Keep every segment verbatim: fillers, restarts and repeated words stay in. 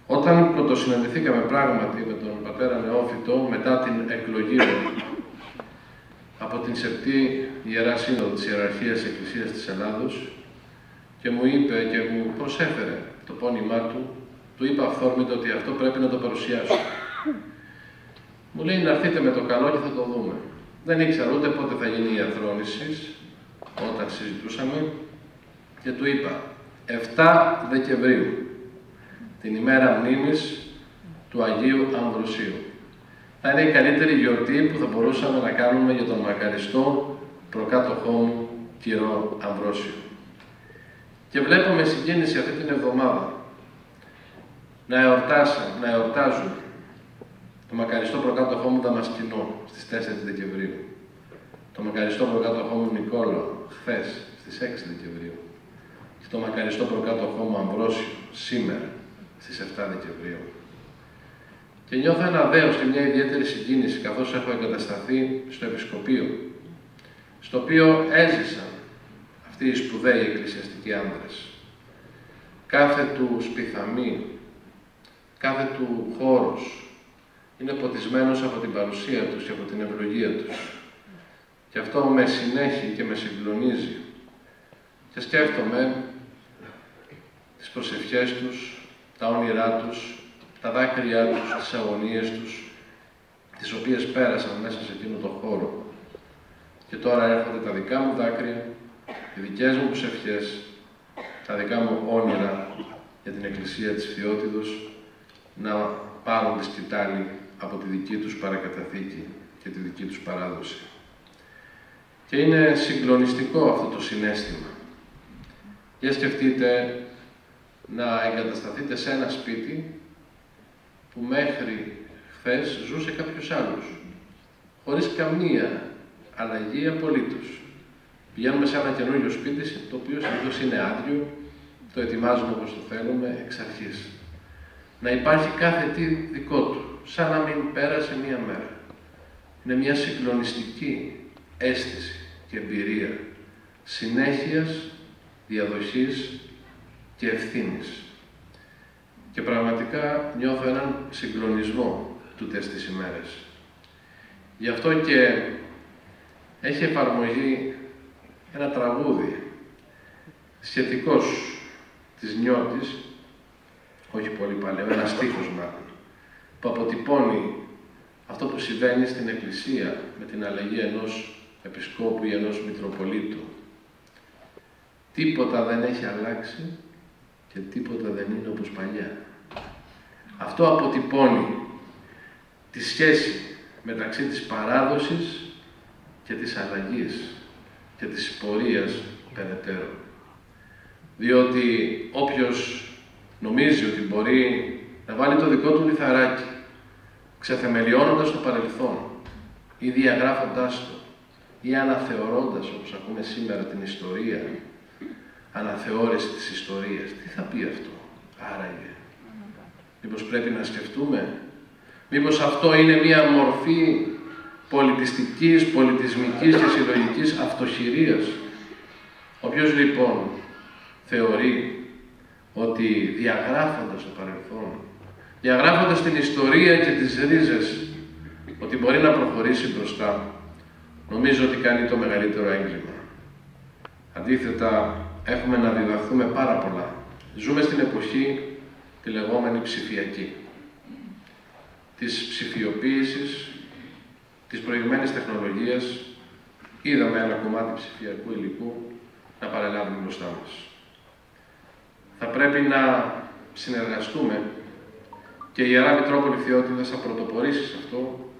Όταν πρωτοσυναντηθήκαμε πράγματι με τον πατέρα Νεόφυτο μετά την εκλογή μου από την Σεπτή Ιερά Σύνοδο της Ιεραρχίας Εκκλησίας της Ελλάδος και μου είπε και μου προσέφερε το πόνημά του, του είπα αυθόρμητα ότι αυτό πρέπει να το παρουσιάσω. Μου λέει να έρθετε με το καλό και θα το δούμε. Δεν ήξερα ούτε πότε θα γίνει η αθρόνηση, όταν συζητούσαμε, και του είπα εφτά Δεκεμβρίου, την ημέρα μνήμης του Αγίου Αμβροσίου. Θα είναι η καλύτερη γιορτή που θα μπορούσαμε να κάνουμε για τον μακαριστό προκάτοχό μου, κύριο Αμβρόσιο. Και βλέπω με συγκίνηση αυτή την εβδομάδα να, εορτάσα, να εορτάζουν το μακαριστό προκάτοχό μου Δαμασκηνό στις τέσσερις Δεκεμβρίου. Το μακαριστό προκάτοχό μου Νικόλαο χθες στις έξι Δεκεμβρίου. Και το μακαριστό προκάτοχό μου Αμβρόσιο σήμερα στις επτά Δεκεμβρίου. Και νιώθω ένα δέος και μια ιδιαίτερη συγκίνηση καθώς έχω εγκατασταθεί στο Επισκοπείο, στο οποίο έζησαν αυτοί οι σπουδαίοι εκκλησιαστικοί άνδρες. Κάθε του σπιθαμή, κάθε του χώρος είναι ποτισμένος από την παρουσία τους και από την ευλογία τους. Και αυτό με συνέχει και με συγκλονίζει. Και σκέφτομαι τις προσευχές τους, τα όνειρά τους, τα δάκρυά τους, τις αγωνίες τους, τις οποίες πέρασαν μέσα σε εκείνο το χώρο. Και τώρα έρχονται τα δικά μου δάκρυα, οι δικές μου προσευχές, τα δικά μου όνειρα για την Εκκλησία της Φθιώτιδος να πάρουν τη σκητάλη από τη δική τους παρακαταθήκη και τη δική τους παράδοση. Και είναι συγκλονιστικό αυτό το συναίσθημα. Για σκεφτείτε να εγκατασταθείτε σε ένα σπίτι που μέχρι χθες ζούσε κάποιος άλλος, χωρίς καμία αλλαγή απολύτως. Πηγαίνουμε σε ένα καινούριο σπίτι, το οποίο συνήθως είναι άδειο, το ετοιμάζουμε όπως το θέλουμε εξ αρχής. Να υπάρχει κάθε τι δικό του, σαν να μην πέρασε μία μέρα. Είναι μια συγκλονιστική αίσθηση και εμπειρία συνέχειας, διαδοχής και ευθύνης. Και πραγματικά νιώθω έναν συγκλονισμό τούτες τις ημέρες. Γι' αυτό και έχει εφαρμογή ένα τραγούδι σχετικός της Νιώτης, όχι πολύ παλαιό, ένα στίχος μάλλον, που αποτυπώνει αυτό που συμβαίνει στην Εκκλησία με την αλλαγή ενός Επισκόπου ή ενός Μητροπολίτου. Τίποτα δεν έχει αλλάξει και τίποτα δεν είναι όπως παλιά. Αυτό αποτυπώνει τη σχέση μεταξύ της παράδοσης και της αλλαγής και της πορείας περαιτέρω. Διότι όποιος νομίζει ότι μπορεί να βάλει το δικό του λιθαράκι, ξεθεμελιώνοντας το παρελθόν ή διαγράφοντάς το ή αναθεωρώντας, όπως ακούμε σήμερα, την ιστορία, αναθεώρηση της ιστορίας. Τι θα πει αυτό, άραγε? Μήπως πρέπει να σκεφτούμε? Μήπως αυτό είναι μία μορφή πολιτιστικής, πολιτισμικής και συλλογικής αυτοχειρίας? Όποιος λοιπόν θεωρεί ότι διαγράφοντας το παρελθόν, διαγράφοντας την ιστορία και τις ρίζες, ότι μπορεί να προχωρήσει μπροστά, νομίζω ότι κάνει το μεγαλύτερο έγκλημα. Αντίθετα, έχουμε να διδαχθούμε πάρα πολλά. Ζούμε στην εποχή τη λεγόμενη ψηφιακή, της ψηφιοποίησης, της προηγμένης τεχνολογίας. Είδαμε ένα κομμάτι ψηφιακού υλικού να παρελάβουμε μπροστά μας. Θα πρέπει να συνεργαστούμε και η Ιερά Μητρόπολη Φθιώτιδας θα πρωτοπορήσει σε αυτό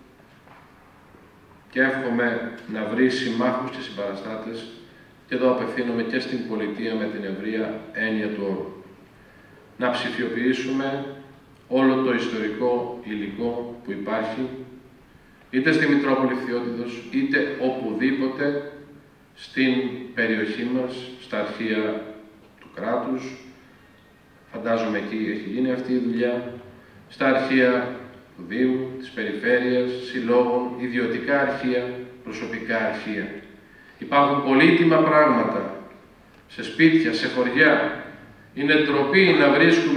και εύχομαι να βρει συμμάχους και συμπαραστάτες, και εδώ απευθύνομαι και στην πολιτεία με την ευρεία έννοια του όρου. Να ψηφιοποιήσουμε όλο το ιστορικό υλικό που υπάρχει, είτε στη Μητρόπολη Φθιώτιδος, είτε οπουδήποτε στην περιοχή μας, στα αρχεία του κράτους. Φαντάζομαι εκεί έχει γίνει αυτή η δουλειά, στα αρχεία του Δήμου, της Περιφέρειας, συλλόγων, ιδιωτικά αρχεία, προσωπικά αρχεία. Υπάρχουν πολύτιμα πράγματα σε σπίτια, σε χωριά. Είναι ντροπή να βρίσκουμε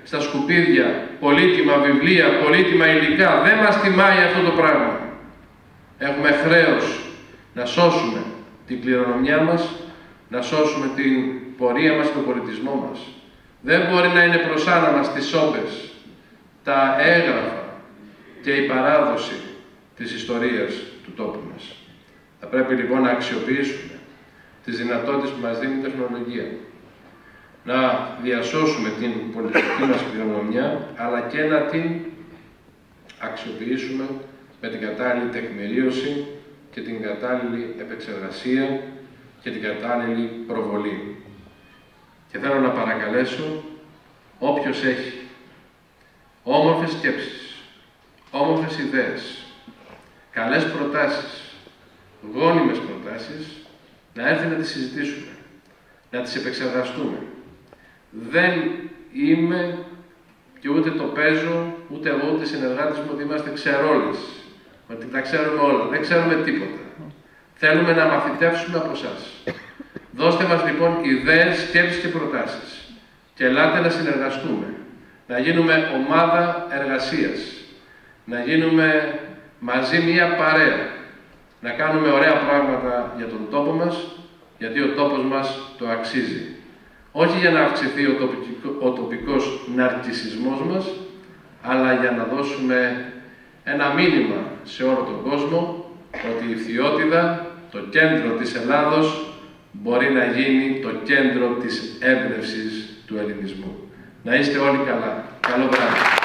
στα σκουπίδια πολύτιμα βιβλία, πολύτιμα υλικά. Δεν μας τιμάει αυτό το πράγμα. Έχουμε χρέος να σώσουμε την κληρονομιά μας, να σώσουμε την πορεία μας, τον πολιτισμό μας. Δεν μπορεί να είναι προσάνα μας τις σόμπες, τα έγγραφα και η παράδοση της ιστορίας του τόπου μας. Θα πρέπει λοιπόν να αξιοποιήσουμε τις δυνατότητες που μας δίνει η τεχνολογία, να διασώσουμε την πολιτιστική μας κληρονομιά, αλλά και να την αξιοποιήσουμε με την κατάλληλη τεκμηρίωση και την κατάλληλη επεξεργασία και την κατάλληλη προβολή. Και θέλω να παρακαλέσω όποιος έχει όμορφες σκέψεις, όμορφες ιδέες, καλές προτάσεις, γόνιμες προτάσεις, να έρθει να τις συζητήσουμε, να τις επεξεργαστούμε. Δεν είμαι και ούτε το παίζω, ούτε εγώ ούτε συνεργάτες μου ότι είμαστε ξερόλες, ότι τα ξέρουμε όλα. Δεν ξέρουμε τίποτα. Θέλουμε να μαθητεύσουμε από εσάς. Δώστε μας λοιπόν ιδέες, σκέψεις και προτάσεις και ελάτε να συνεργαστούμε, να γίνουμε ομάδα εργασίας, να γίνουμε μαζί μία παρέα, να κάνουμε ωραία πράγματα για τον τόπο μας, γιατί ο τόπος μας το αξίζει. Όχι για να αυξηθεί ο, τοπικό, ο τοπικός ναρκισσισμός μας, αλλά για να δώσουμε ένα μήνυμα σε όλο τον κόσμο ότι η Φθιώτιδα, το κέντρο της Ελλάδος, μπορεί να γίνει το κέντρο της έμπνευσης του ελληνισμού. Να είστε όλοι καλά. Καλό βράδυ.